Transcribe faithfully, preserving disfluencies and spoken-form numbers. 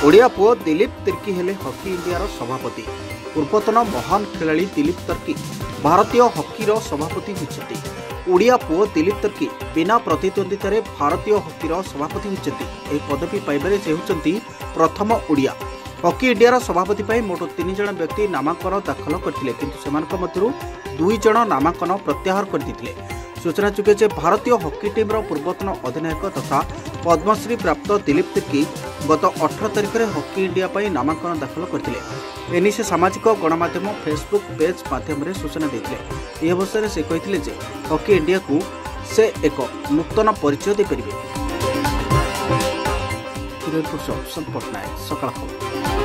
ओडिया पुओ दिलीप तिर्की हेले hockey India सभापति। पूर्वतन महान खेलाड़ी दिलीप तिर्की भारतीय हॉकी सभापति होती। ओडिया पुओ दिलीप तिर्की बिना प्रतिद्वंदितार भारतीय हॉकी सभापति होती। पदवी पाइबारे से होती प्रथम ओडिया। हॉकी इंडिया सभापति पर मोट तीन जन व्यक्ति नामांकन दाखल करते, किंतु सेमानक मध्यरु दुई जन नामांकन प्रत्याहार करते। सूचना चुके जे भारतीय हॉकी टीम पूर्वतन अधिनायक तथा पद्मश्री प्राप्त दिलीप तिर्की गत अठारह तारिख में हॉकी इंडिया पर नामांकन दाखल करते। एने से सामाजिक गणमाध्यम फेसबुक पेज माध्यम सूचना देते। यह अवसर से कहते जे हॉकी इंडिया को से एक नूतन परिचय देपारे। सकाळ खबर।